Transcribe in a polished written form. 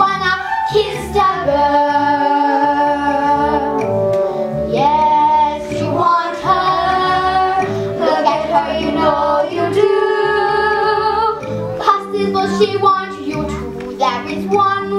wanna kiss the girl. Yes, you want her. Look at her, you know you do. 'Cause this is what she wants you to. There is one